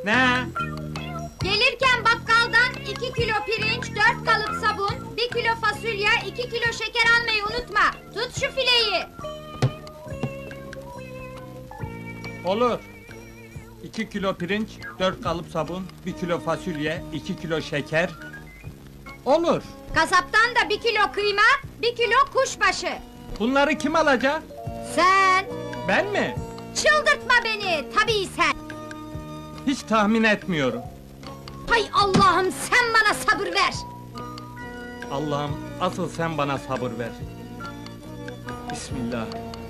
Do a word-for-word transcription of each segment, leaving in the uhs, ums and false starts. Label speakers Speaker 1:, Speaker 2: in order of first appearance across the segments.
Speaker 1: Ne?
Speaker 2: Gelirken bakkaldan iki kilo pirinç, dört kalıp sabun, bir kilo fasulye, iki kilo şeker almayı unutma. Tut şu fileyi.
Speaker 1: Olur. İki kilo pirinç, dört kalıp sabun, bir kilo fasulye, iki kilo şeker. Olur.
Speaker 2: Kasaptan da bir kilo kıyma, bir kilo kuşbaşı.
Speaker 1: Bunları kim alacak?
Speaker 2: Sen!
Speaker 1: Ben mi?
Speaker 2: Çıldırtma beni, tabii sen!
Speaker 1: Hiç tahmin etmiyorum.
Speaker 2: Hay Allah'ım, sen bana sabır ver!
Speaker 1: Allah'ım, asıl sen bana sabır ver. Bismillah.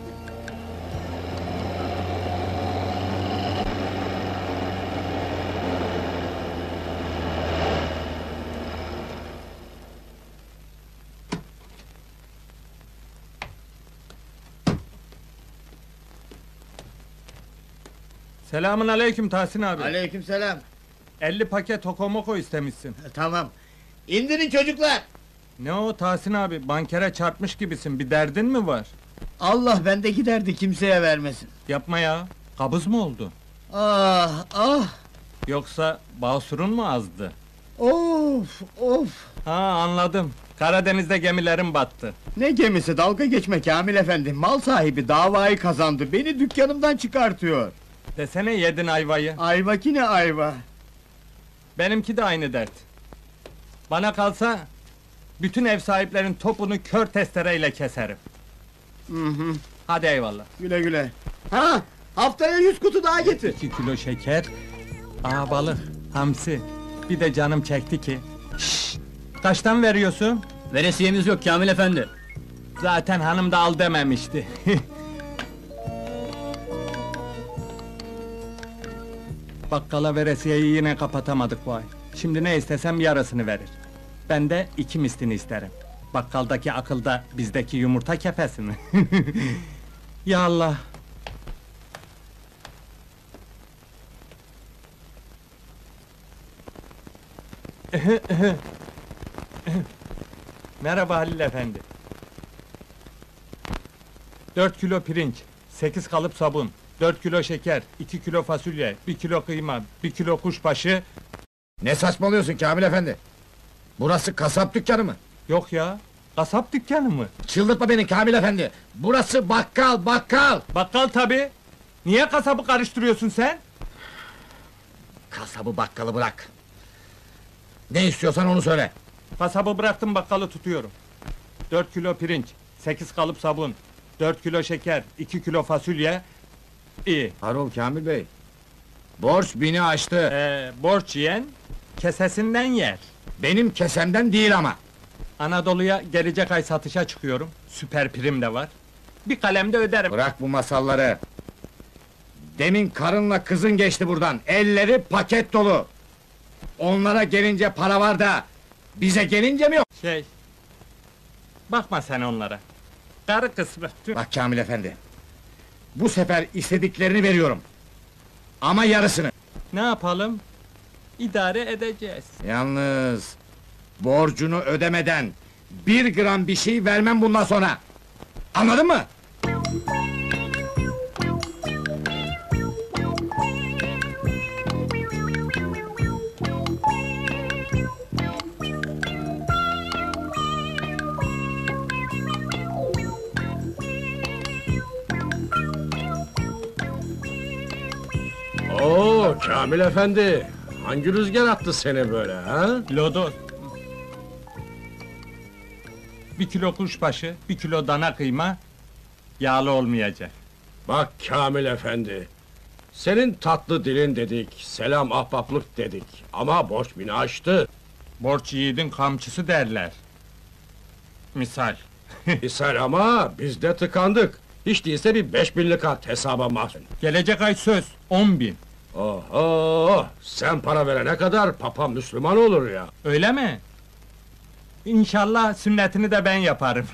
Speaker 1: Selamun aleyküm Tahsin abi.
Speaker 3: Aleykümselam.
Speaker 1: elli paket okomoko istemişsin.
Speaker 3: Tamam. İndirin çocuklar.
Speaker 1: Ne o Tahsin abi, bankere çarpmış gibisin, bir derdin mi var?
Speaker 3: Allah bendeki derdi kimseye vermesin.
Speaker 1: Yapma ya, kabız mı oldu?
Speaker 3: Ah ah.
Speaker 1: Yoksa basurun mu azdı?
Speaker 3: Of of.
Speaker 1: Ha anladım, Karadeniz'de gemilerin battı.
Speaker 3: Ne gemisi, dalga geçme Kamil efendi. Mal sahibi davayı kazandı. Beni dükkanımdan çıkartıyor.
Speaker 1: Desene yedin ayvayı.
Speaker 3: Ayva ki ne ayva.
Speaker 1: Benimki de aynı dert. Bana kalsa, bütün ev sahiplerin topunu kör testereyle keserim.
Speaker 3: Hı hı.
Speaker 1: Hadi eyvallah.
Speaker 3: Güle güle. Ha, haftaya yüz kutu daha getir.
Speaker 1: İki kilo şeker, aa balık, hamsi. Bir de canım çekti ki. Şşş! Kaçtan veriyorsun?
Speaker 4: Veresiyemiz yok Kamil efendi.
Speaker 1: Zaten hanım da al dememişti. Bakkala veresiyeyi yine kapatamadık vay. Şimdi ne istesem yarısını verir. Ben de iki mislini isterim. Bakkaldaki akılda bizdeki yumurta kefesi mi? Ya Allah! Merhaba Halil efendi. Dört kilo pirinç, sekiz kalıp sabun, dört kilo şeker, iki kilo fasulye, bir kilo kıyma, bir kilo kuşbaşı...
Speaker 5: Ne saçmalıyorsun Kamil efendi? Burası kasap dükkanı mı?
Speaker 1: Yok ya, kasap dükkanı mı?
Speaker 5: Çıldırtma beni Kamil efendi! Burası bakkal, bakkal!
Speaker 1: Bakkal tabi! Niye kasabı karıştırıyorsun sen?
Speaker 5: Kasabı bakkalı bırak! Ne istiyorsan onu söyle!
Speaker 1: Kasabı bıraktım, bakkalı tutuyorum. Dört kilo pirinç, sekiz kalıp sabun, dört kilo şeker, iki kilo fasulye... İyi.
Speaker 5: Harol Kamil bey! Borç bini aştı!
Speaker 1: Ee, borç yiyen, kesesinden yer.
Speaker 5: Benim kesemden değil ama!
Speaker 1: Anadolu'ya gelecek ay satışa çıkıyorum, süper prim de var. Bir kalemde öderim.
Speaker 5: Bırak bu masalları! Demin karınla kızın geçti buradan, elleri paket dolu! Onlara gelince para var da, bize gelince mi yok?
Speaker 1: Şey... Bakma sen onlara. Karı kısmı. Tüh.
Speaker 5: Bak Kamil efendi! Bu sefer istediklerini veriyorum! Ama yarısını!
Speaker 1: Ne yapalım? İdare edeceğiz.
Speaker 5: Yalnız... Borcunu ödemeden... Bir gram bir şey vermem bundan sonra! Anladın mı?
Speaker 6: Oo Kamil efendi! Hangi rüzgar attı seni böyle ha?
Speaker 1: Lodos. Bir kilo kuşbaşı, bir kilo dana kıyma... Yağlı olmayacak.
Speaker 6: Bak Kamil efendi! Senin tatlı dilin dedik, selam ahbaplık dedik. Ama borç bini aştı.
Speaker 1: Borç yiğidin kamçısı derler. Misal.
Speaker 6: İshal ama biz de tıkandık. Hiç değilse bir beş binlik at hesaba mahzun.
Speaker 1: Gelecek ay söz, on bin.
Speaker 6: Oho! Sen para verene kadar papa Müslüman olur ya.
Speaker 1: Öyle mi? İnşallah sünnetini de ben yaparım.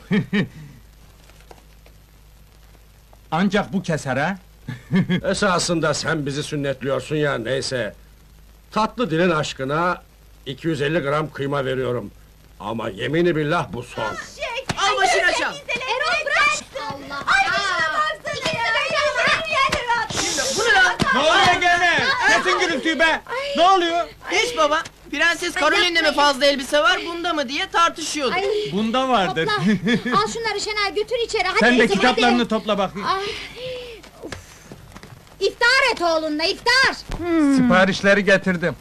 Speaker 1: Ancak bu keser ha?
Speaker 6: Esasında sen bizi sünnetliyorsun ya, neyse. Tatlı dilin aşkına iki yüz elli gram kıyma veriyorum. Ama yemini billah bu son.
Speaker 7: Al başına çal!
Speaker 2: Erol bırak! Allah! Ay başına baksana ya!
Speaker 7: Bunu lan!
Speaker 1: Ne oluyor gene? Kesin gürültü! oluyor be? Ne oluyor?
Speaker 7: Hiç baba. Prenses Caroline'de mi fazla elbise var, bunda mı diye tartışıyorduk.
Speaker 2: Ay,
Speaker 1: Bunda vardır.
Speaker 2: topla. Al şunları Şenay, götür içeri. Hadi
Speaker 1: Sen de
Speaker 2: kızım,
Speaker 1: kitaplarını
Speaker 2: hadi.
Speaker 1: topla bakayım.
Speaker 2: Ay, uf. İftar et oğlunla, iftar. Hmm.
Speaker 1: Siparişleri getirdim.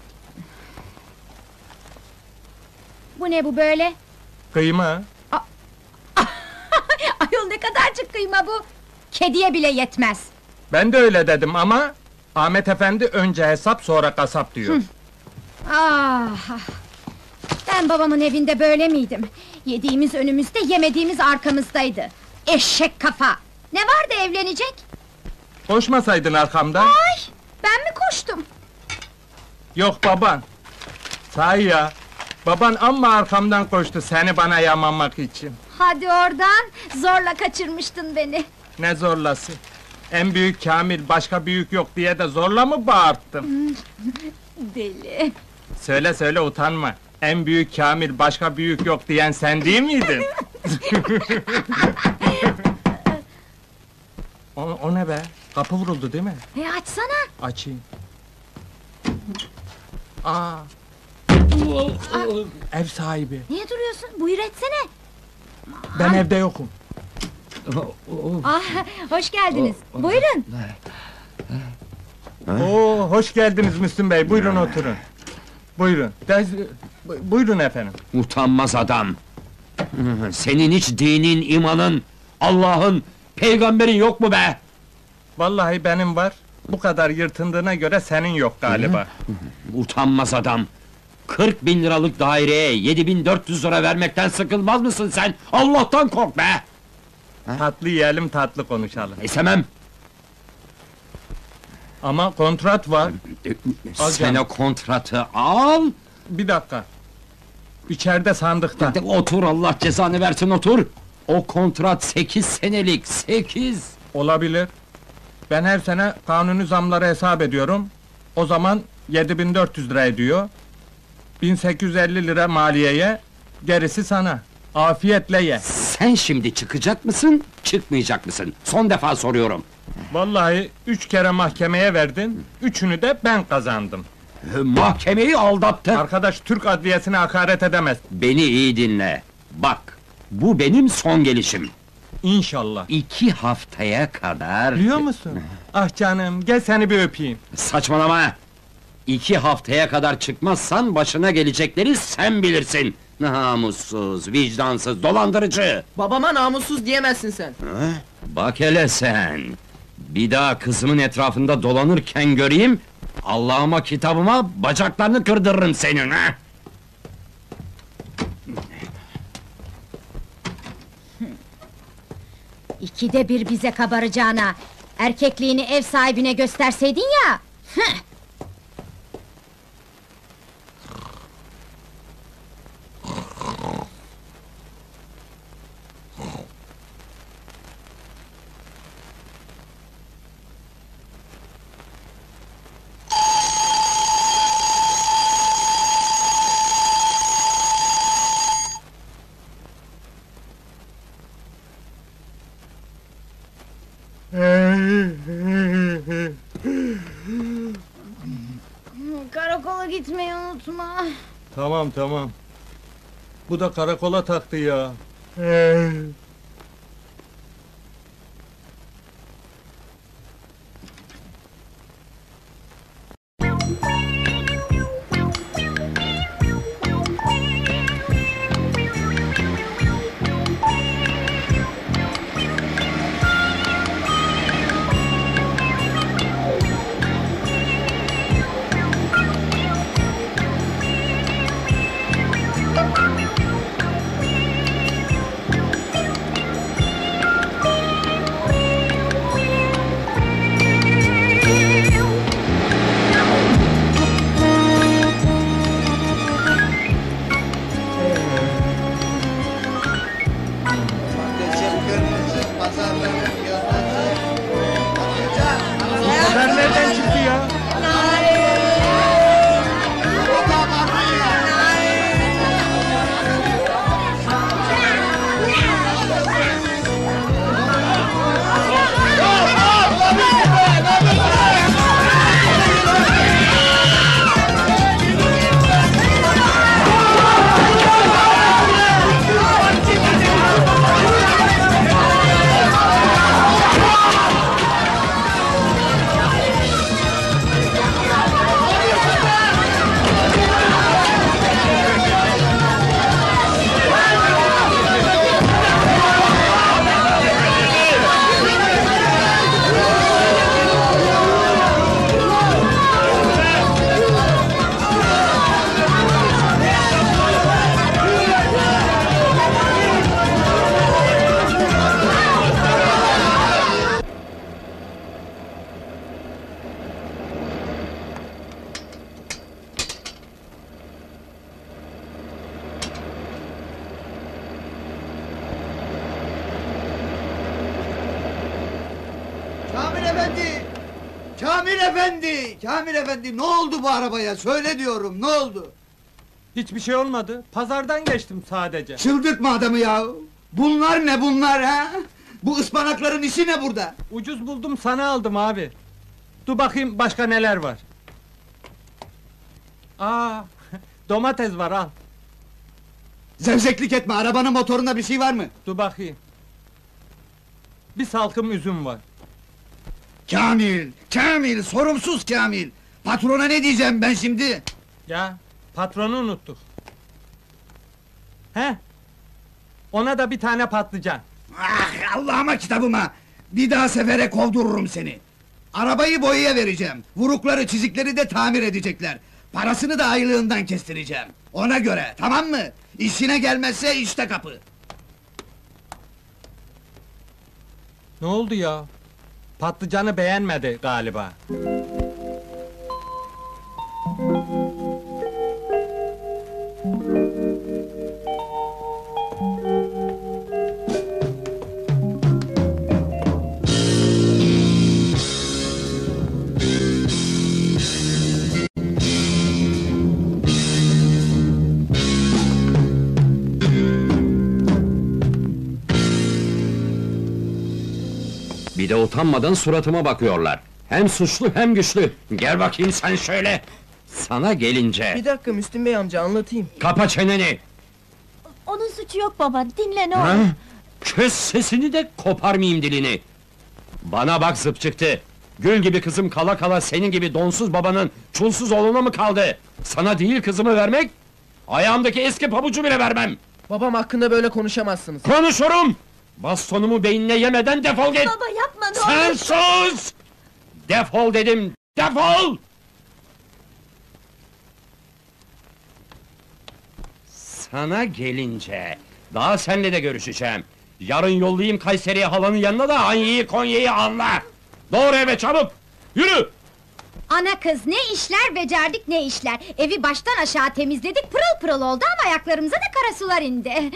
Speaker 2: Bu ne bu böyle?
Speaker 1: Kıyma.
Speaker 2: Ayol, ne kadarcık kıyma bu? Kediye bile yetmez.
Speaker 1: Ben de öyle dedim ama Ahmet Efendi önce hesap sonra kasap diyor.
Speaker 2: Ah, ah. Ben babamın evinde böyle miydim? Yediğimiz önümüzde, yemediğimiz arkamızdaydı. Eşek kafa! Ne vardı evlenecek?
Speaker 1: Koşmasaydın arkamdan.
Speaker 2: Ay! Ben mi koştum?
Speaker 1: Yok baban. Sahi ya. Baban amma arkamdan koştu seni bana yamamak için.
Speaker 2: Hadi oradan, zorla kaçırmıştın beni.
Speaker 1: Ne zorlası? En büyük Kamil başka büyük yok diye de zorla mı bağırttım?
Speaker 2: Deli!
Speaker 1: Söyle söyle utanma. En büyük Kamil başka büyük yok diyen sen değil miydin? o, o ne be? Kapı vuruldu değil mi?
Speaker 2: E açsana!
Speaker 1: Açayım. Aa. Ev sahibi.
Speaker 2: Niye duruyorsun? Buyur etsene!
Speaker 1: Ben evde yokum.
Speaker 2: Ah, hoş geldiniz. Buyurun!
Speaker 1: Oo, hoş geldiniz Müslüm Bey. Buyurun oturun. Buyurun. Dez, bu- buyurun efendim.
Speaker 8: Utanmaz adam! Senin hiç dinin, imanın, Allah'ın, peygamberin yok mu be?
Speaker 1: Vallahi benim var. Bu kadar yırtındığına göre senin yok galiba.
Speaker 8: Utanmaz adam! Kırk bin liralık daireye yedi bin dört yüz lira vermekten sıkılmaz mısın sen? Allah'tan kork be!
Speaker 1: Tatlı yiyelim, tatlı konuşalım.
Speaker 8: İstemem!
Speaker 1: Ama kontrat var. Al
Speaker 8: Sen
Speaker 1: canım.
Speaker 8: o kontratı al!
Speaker 1: Bir dakika. İçeride sandıkta.
Speaker 8: De otur, Allah cezanı versin, otur! O kontrat sekiz senelik, sekiz!
Speaker 1: Olabilir. Ben her sene kanuni zamları hesap ediyorum. O zaman yedi bin dört yüz lira ediyor. bin sekiz yüz elli lira maliyeye, gerisi sana. Afiyetle ye.
Speaker 8: Sen şimdi çıkacak mısın, çıkmayacak mısın? Son defa soruyorum!
Speaker 1: Vallahi üç kere mahkemeye verdin, üçünü de ben kazandım.
Speaker 8: Mahkemeyi aldattı!
Speaker 1: Arkadaş Türk adliyesine hakaret edemez.
Speaker 8: Beni iyi dinle! Bak, bu benim son gelişim!
Speaker 1: İnşallah.
Speaker 8: İki haftaya kadar...
Speaker 1: Biliyor musun? Ah canım, gel seni bir öpeyim.
Speaker 8: Saçmalama! İki haftaya kadar çıkmazsan başına gelecekleri sen bilirsin! Namussuz, vicdansız, dolandırıcı!
Speaker 7: Babama namussuz diyemezsin sen.
Speaker 8: Ha? Bak hele sen! Bir daha kızımın etrafında dolanırken göreyim... Allah'ıma kitabıma bacaklarını kırdırırım senin ha!
Speaker 2: İkide bir bize kabaracağına, erkekliğini ev sahibine gösterseydin ya! Hıh! Karakola gitmeyi unutma!
Speaker 1: Tamam tamam. Bu da karakola taktı ya.
Speaker 3: efendi! Kamil efendi! Kamil efendi, ne oldu bu arabaya? Söyle diyorum, ne oldu?
Speaker 1: Hiçbir şey olmadı. Pazardan geçtim sadece.
Speaker 3: Çıldırtma adamı ya! Bunlar ne bunlar ha? Bu ıspanakların işi ne burada?
Speaker 1: Ucuz buldum sana aldım abi. Dur bakayım başka neler var. Aa, domates var al.
Speaker 3: Zevzeklik etme, arabanın motorunda bir şey var mı?
Speaker 1: Dur bakayım. Bir salkım üzüm var.
Speaker 3: Kamil! Kamil! Sorumsuz Kamil! Patrona ne diyeceğim ben şimdi?
Speaker 1: Ya, patronu unuttuk. He? Ona da bir tane patlıcan.
Speaker 3: Ah, Allah'ıma kitabıma! Bir daha sefere kovdururum seni! Arabayı boyaya vereceğim, vurukları çizikleri de tamir edecekler. Parasını da aylığından kestireceğim. Ona göre, tamam mı? İşine gelmezse işte kapı!
Speaker 1: Ne oldu ya? Patlıcanı beğenmedi galiba.
Speaker 8: Bir de utanmadan suratıma bakıyorlar. Hem suçlu hem güçlü. Gel bakayım sen şöyle. Sana gelince...
Speaker 7: Bir dakika Müslüm Bey amca anlatayım.
Speaker 8: Kapa çeneni!
Speaker 2: Onun suçu yok baba, dinle ne
Speaker 8: Ha?
Speaker 2: olur.
Speaker 8: Kes sesini de koparmayayım dilini! Bana bak zıpçıktı! Gül gibi kızım kala kala senin gibi donsuz babanın çulsuz oğluna mı kaldı? Sana değil kızımı vermek, ayağımdaki eski pabucu bile vermem!
Speaker 7: Babam hakkında böyle konuşamazsınız.
Speaker 8: Konuşurum! Bastonumu beynine yemeden defol git!
Speaker 2: Baba yapma ne
Speaker 8: Sen
Speaker 2: olur.
Speaker 8: sus! Defol dedim, defol! Sana gelince, daha seninle de görüşeceğim. Yarın yollayayım Kayseri'ye halanın yanına da Anya'yı Konya'yı anla! Doğru eve çabuk! Yürü!
Speaker 2: Ana kız ne işler becerdik ne işler. Evi baştan aşağı temizledik, pırıl pırıl oldu ama ayaklarımıza da kara sular indi.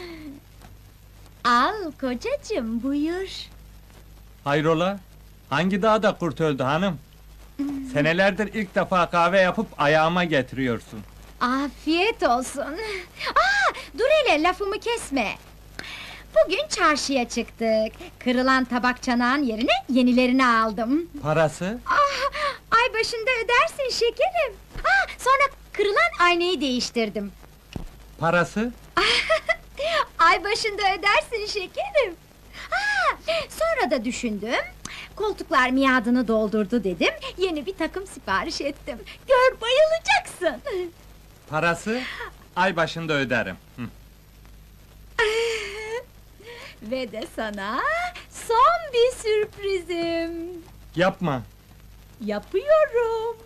Speaker 2: Al kocacığım, buyur.
Speaker 1: Hayrola? Hangi dağda kurt öldü hanım? Senelerdir ilk defa kahve yapıp ayağıma getiriyorsun.
Speaker 2: Afiyet olsun. Aa, dur hele, lafımı kesme. Bugün çarşıya çıktık. Kırılan tabak çanağın yerine yenilerini aldım.
Speaker 1: Parası?
Speaker 2: Ah, ay başında ödersin şekerim. Ah, sonra kırılan aynayı değiştirdim.
Speaker 1: Parası?
Speaker 2: Ay başında ödersin şekerim. Ah, sonra da düşündüm. Koltuklar miadını doldurdu dedim. Yeni bir takım sipariş ettim. Gör bayılacaksın.
Speaker 1: Parası? Ay başında öderim. Hı.
Speaker 2: Ve de sana son bir sürprizim.
Speaker 1: Yapma.
Speaker 2: Yapıyorum.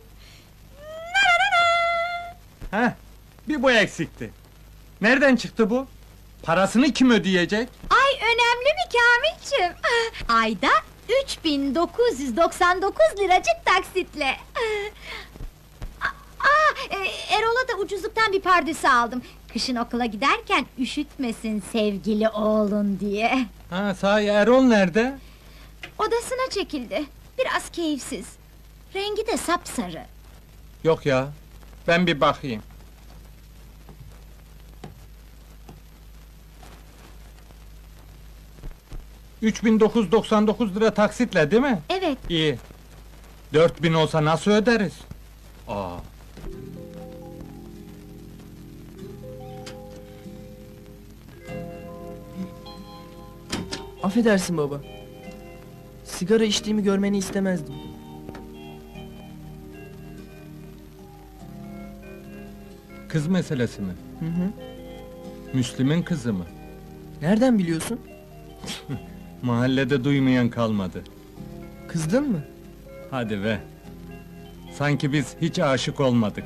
Speaker 2: Nararara!
Speaker 1: Heh, bir bu eksikti. Nereden çıktı bu? Parasını kim ödeyecek?
Speaker 2: Ay önemli mi Kamilciğim? Ayda üç bin dokuz yüz doksan dokuz liracık taksitle. Aa, e, Erol'a da ucuzluktan bir pardösü aldım. Kışın okula giderken üşütmesin sevgili oğlun diye.
Speaker 1: Ha, sahi Erol nerede?
Speaker 2: Odasına çekildi. Biraz keyifsiz. Rengi de sapsarı.
Speaker 1: Yok ya, ben bir bakayım. Üç bin dokuz yüz doksan dokuz lira taksitle değil mi?
Speaker 2: Evet.
Speaker 1: İyi. Dört bin olsa nasıl öderiz? Aa.
Speaker 7: Affedersin baba. Sigara içtiğimi görmeni istemezdim.
Speaker 1: Kız meselesi mi?
Speaker 7: Hı hı.
Speaker 1: Müslüm'ün kızı mı?
Speaker 7: Nereden biliyorsun?
Speaker 1: Mahallede duymayan kalmadı.
Speaker 7: Kızdın mı?
Speaker 1: Hadi be. Sanki biz hiç aşık olmadık.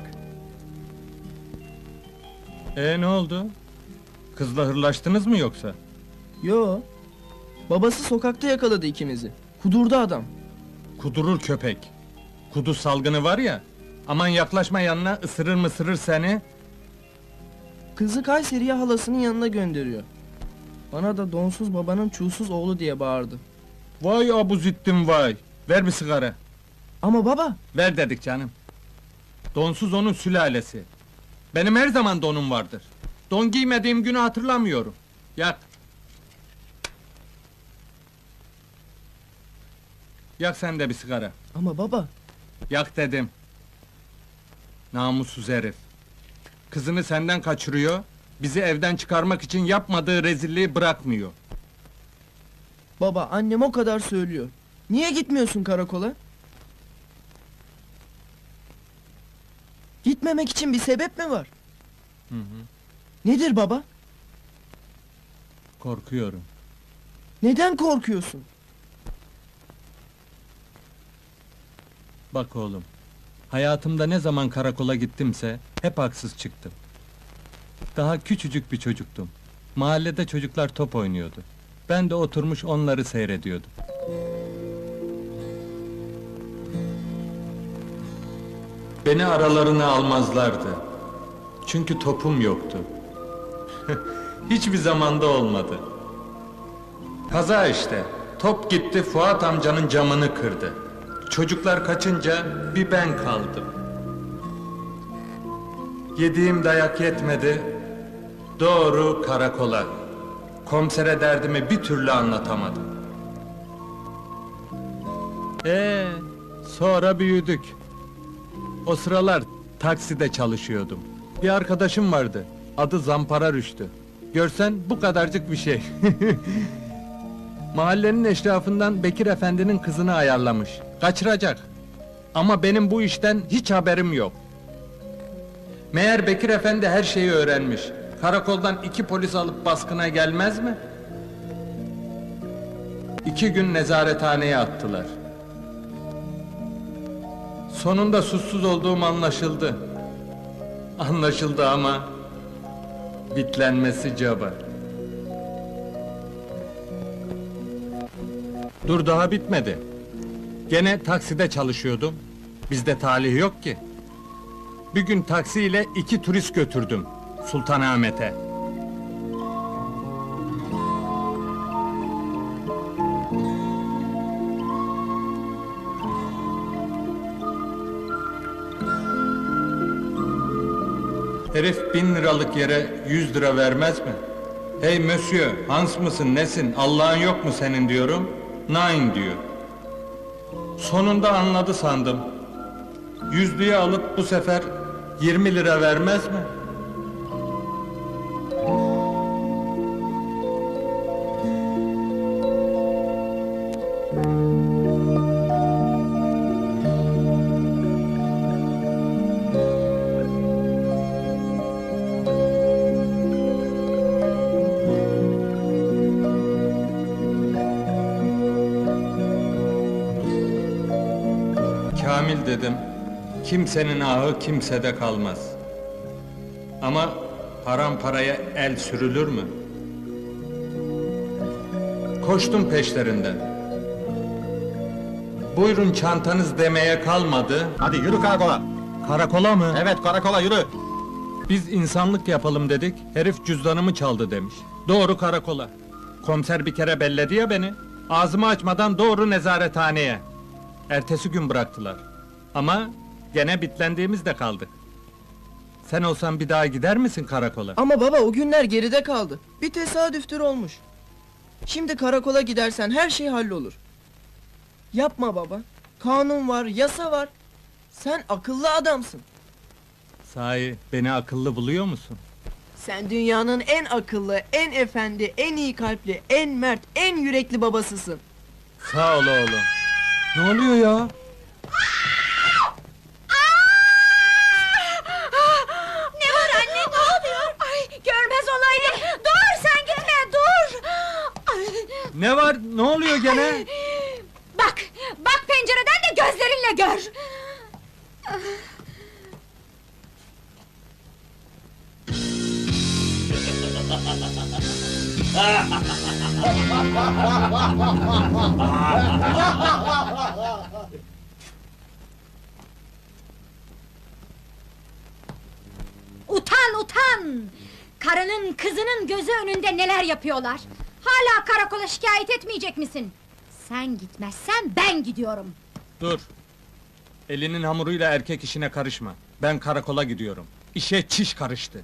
Speaker 1: Ee ne oldu? Kızla hırlaştınız mı yoksa?
Speaker 7: Yo. Babası sokakta yakaladı ikimizi. Kudurdu adam.
Speaker 1: Kudurur köpek. Kudu salgını var ya. Aman yaklaşma yanına, ısırır mısırır seni.
Speaker 7: Kızı Kayseri'ye halasının yanına gönderiyor. Bana da donsuz babanın çulsuz oğlu diye bağırdı.
Speaker 1: Vay abuzittin vay. Ver bir sigara.
Speaker 9: Ama baba,
Speaker 1: Ver dedik canım. Donsuz onun sülalesi. Benim her zaman donum vardır. Don giymediğim günü hatırlamıyorum. Yak. Yak sen de bir sigara.
Speaker 9: ama baba.
Speaker 1: Yak dedim. Namussuz herif. Kızını senden kaçırıyor, bizi evden çıkarmak için yapmadığı rezilliği bırakmıyor.
Speaker 9: Baba, annem o kadar söylüyor. Niye gitmiyorsun karakola? Gitmemek için bir sebep mi var?
Speaker 1: Hı hı.
Speaker 9: Nedir baba?
Speaker 1: Korkuyorum.
Speaker 9: Neden korkuyorsun?
Speaker 1: Bak oğlum, hayatımda ne zaman karakola gittimse hep haksız çıktım. Daha küçücük bir çocuktum. Mahallede çocuklar top oynuyordu. Ben de oturmuş onları seyrediyordum. Beni aralarına almazlardı. Çünkü topum yoktu. Hiçbir zamanda olmadı. Kaza işte. Top gitti, Fuat amcanın camını kırdı. Çocuklar kaçınca bir ben kaldım. Yediğim dayak yetmedi. Doğru karakola. Komisere derdimi bir türlü anlatamadım. Ee, sonra büyüdük. O sıralar takside çalışıyordum. Bir arkadaşım vardı. Adı Zampara Rüştü. Görsen bu kadarcık bir şey. Mahallenin eşrafından Bekir Efendi'nin kızını ayarlamış. Kaçıracak. Ama benim bu işten hiç haberim yok. Meğer Bekir Efendi her şeyi öğrenmiş. Karakoldan iki polis alıp baskına gelmez mi? İki gün nezarethaneye attılar. Sonunda suçsuz olduğum anlaşıldı. Anlaşıldı ama bitlenmesi caba. Dur, daha bitmedi. Gene takside çalışıyordum. Bizde talih yok ki. Bir gün taksiyle iki turist götürdüm Sultanahmet'e. Herif bin liralık yere yüz lira vermez mi? Hey monsieur, Hans mısın nesin, Allah'ın yok mu senin diyorum. Nein diyor. Sonunda anladı sandım. Yüzlüğü alıp bu sefer yirmi lira vermez mi? Kamil dedim, kimsenin ahı kimsede kalmaz. Ama haram paraya el sürülür mü? Koştum peşlerinden. Buyurun çantanız demeye kalmadı.
Speaker 5: Hadi yürü karakola.
Speaker 1: Karakola mı?
Speaker 5: Evet, karakola yürü.
Speaker 1: Biz insanlık yapalım dedik, herif cüzdanımı çaldı demiş. Doğru karakola. Komiser bir kere belledi ya beni. Ağzımı açmadan doğru nezarethaneye. Ertesi gün bıraktılar. Ama gene bitlendiğimizde kaldık. Sen olsan bir daha gider misin karakola?
Speaker 9: Ama baba, o günler geride kaldı. Bir tesadüftür olmuş. Şimdi karakola gidersen her şey hallolur. Yapma baba. Kanun var, yasa var. Sen akıllı adamsın.
Speaker 1: Sahi beni akıllı buluyor musun?
Speaker 9: Sen dünyanın en akıllı, en efendi, en iyi kalpli, en mert, en yürekli babasısın.
Speaker 1: Sağ ol oğlum. Ne oluyor ya?
Speaker 2: Ne var anne, ne oluyor? Ay, görmez olaydım. Dur, sen gitme, dur! Ay,
Speaker 1: Ne var? Ne oluyor gene?
Speaker 2: bak, bak pencereden de gözlerinle gör! Utan, utan! Karının, kızının gözü önünde neler yapıyorlar? Hala karakola şikayet etmeyecek misin? Sen gitmezsen ben gidiyorum.
Speaker 1: Dur. Elinin hamuruyla erkek işine karışma. Ben karakola gidiyorum. İşe çiş karıştı.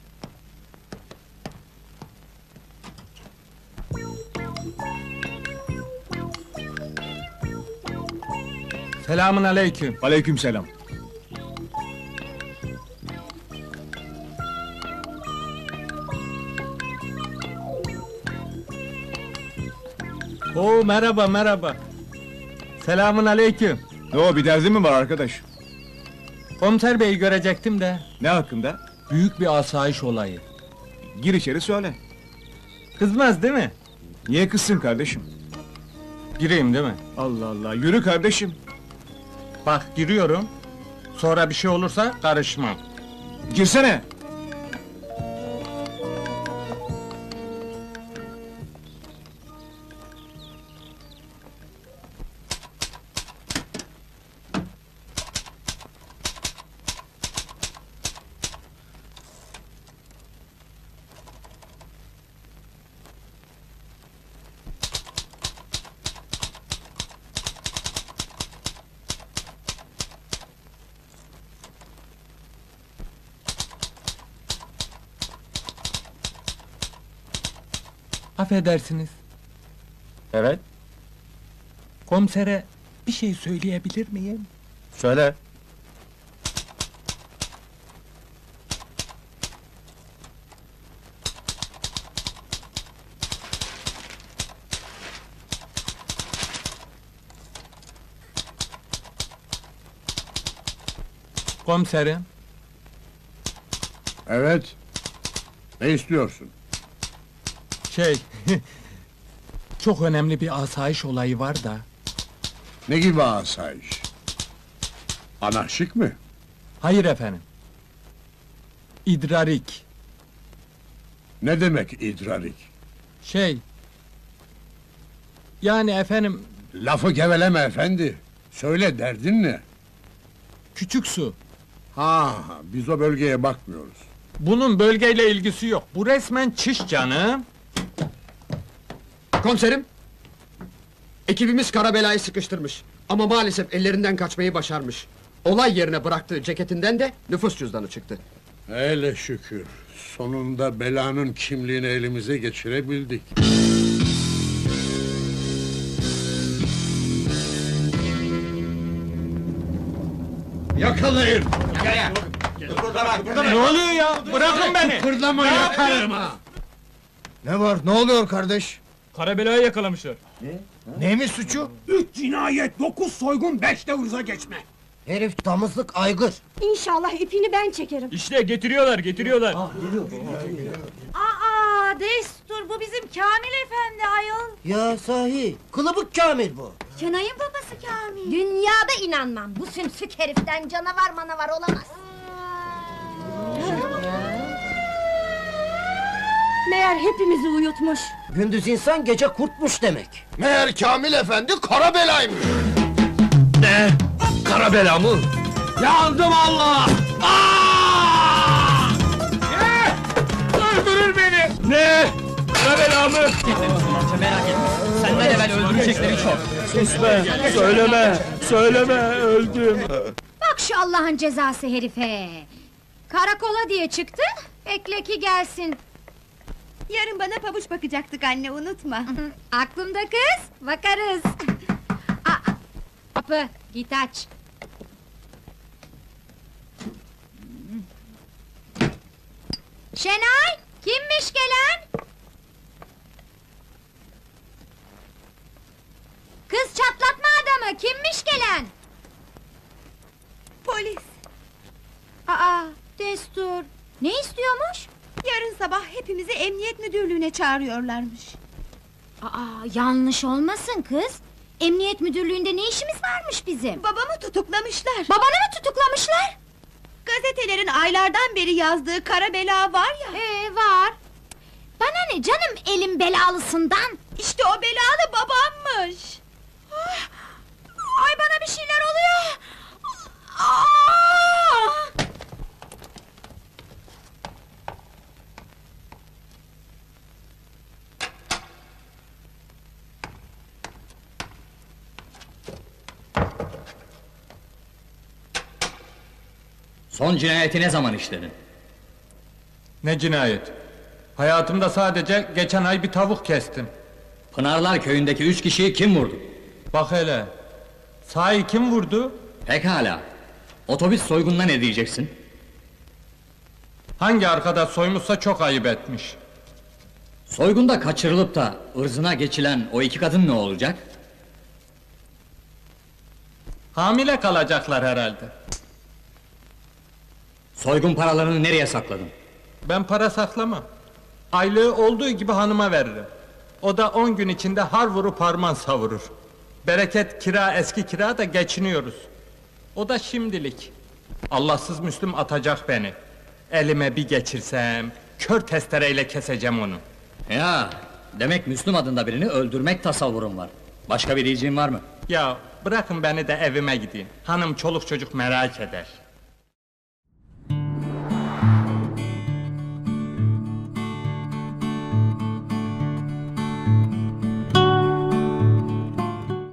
Speaker 1: Selamun aleyküm.
Speaker 5: Aleykümselam.
Speaker 1: Oo merhaba merhaba. Selamun aleyküm.
Speaker 5: Ne o, bir derdin mi var arkadaş?
Speaker 1: Komiser beyi görecektim de.
Speaker 5: Ne hakkında?
Speaker 1: Büyük bir asayiş olayı.
Speaker 5: Gir içeri söyle.
Speaker 1: Kızmaz değil mi?
Speaker 5: Niye kızsın kardeşim?
Speaker 1: Gireyim değil mi?
Speaker 5: Allah Allah, yürü kardeşim.
Speaker 1: Bak giriyorum. Sonra bir şey olursa karışmam.
Speaker 5: Girsene.
Speaker 1: Affedersiniz.
Speaker 8: Evet,
Speaker 1: Komisere bir şey söyleyebilir miyim?
Speaker 8: söyle.
Speaker 1: Komiserim,
Speaker 6: Evet. Ne istiyorsun?
Speaker 1: şey... çok önemli bir asayiş olayı var da...
Speaker 6: Ne gibi asayiş? Anarşik mi?
Speaker 1: Hayır efendim. İdrarik.
Speaker 6: Ne demek idrarik?
Speaker 1: Şey... Yani efendim,
Speaker 6: Lafı geveleme efendi. Söyle, derdin ne?
Speaker 1: küçük su.
Speaker 6: Ha, biz o bölgeye bakmıyoruz.
Speaker 1: Bunun bölgeyle ilgisi yok. Bu resmen çiş canım.
Speaker 10: Komiserim! Ekibimiz Karabelayı sıkıştırmış. Ama maalesef ellerinden kaçmayı başarmış. Olay yerine bıraktığı ceketinden de nüfus cüzdanı çıktı.
Speaker 6: Hele şükür. Sonunda belanın kimliğini elimize geçirebildik. Yakalayın!
Speaker 1: Ne oluyor ya? Bırakın beni!
Speaker 6: Kıpırdama, yakarım ha!
Speaker 3: Ne var, ne oluyor kardeş?
Speaker 1: Karabelayı yakalamışlar.
Speaker 3: Neymiş suçu?
Speaker 5: Üç cinayet, dokuz soygun, beş de hırza geçme.
Speaker 3: Herif damızlık aygır.
Speaker 2: İnşallah ipini ben çekerim.
Speaker 1: İşte getiriyorlar, getiriyorlar.
Speaker 2: Aa, destur, bu bizim Kamil Efendi ayol.
Speaker 3: Ya sahi, kılıbık Kamil bu.
Speaker 2: Kenay'ın babası Kamil. Dünyada inanmam, bu sümsük heriften canavar manavar olamaz. Meğer hepimizi uyutmuş.
Speaker 3: Gündüz insan, gece kurtmuş demek.
Speaker 6: Meğer Kamil efendi Karabelaymış!
Speaker 8: Ne? Kara bela mı?
Speaker 5: Yandım Allah!
Speaker 1: Öldürür beni!
Speaker 8: Ne? Kara bela mı?
Speaker 4: Senden evvel öldürecekleri çok.
Speaker 8: Sus be! Söyleme! Söyleme! Öldüm!
Speaker 2: Bak şu Allah'ın cezası herife! Karakola diye çıktı, bekle ki gelsin.
Speaker 11: Yarın bana pabuç bakacaktık anne, unutma.
Speaker 2: Aklımda kız, bakarız. Aa, kapı, git aç. Şenay, kimmiş gelen? Kız çatlatma adamı, kimmiş gelen?
Speaker 11: Polis,
Speaker 2: Aa, destur. Ne istiyormuş?
Speaker 11: yarın sabah hepimizi emniyet müdürlüğüne çağırıyorlarmış.
Speaker 2: Aa, yanlış olmasın kız. Emniyet müdürlüğünde ne işimiz varmış bizim?
Speaker 11: Babamı tutuklamışlar.
Speaker 2: Babanı mı tutuklamışlar?
Speaker 11: Gazetelerin aylardan beri yazdığı kara bela var ya.
Speaker 2: Ee, var. Bana ne canım elim belalısından?
Speaker 11: İşte o belalı babammış.
Speaker 2: Ah! Ay bana bir şeyler oluyor. Aa!
Speaker 4: Son cinayeti ne zaman işledin?
Speaker 1: Ne cinayet? Hayatımda sadece geçen ay bir tavuk kestim.
Speaker 4: Pınarlar köyündeki üç kişiyi kim vurdu?
Speaker 1: Bak hele. Sahi kim vurdu?
Speaker 4: Pekala. Otobüs soygununa ne diyeceksin?
Speaker 1: Hangi arkadaş soymuşsa çok ayıp etmiş.
Speaker 4: Soygunda kaçırılıp da ırzına geçilen o iki kadın ne olacak?
Speaker 1: Hamile kalacaklar herhalde.
Speaker 4: Soygun paralarını nereye sakladın?
Speaker 1: Ben para saklamam. Aylığı olduğu gibi hanıma veririm. O da on gün içinde har vurup harman savurur. Bereket kira, eski kira da geçiniyoruz. O da şimdilik. Allahsız Müslüm atacak beni. Elime bir geçirsem, kör testereyle keseceğim onu.
Speaker 4: Ya, demek Müslüm adında birini öldürmek tasavvurun var. Başka bir diyeceğin var mı?
Speaker 1: Ya bırakın beni de evime gideyim. Hanım çoluk çocuk merak eder.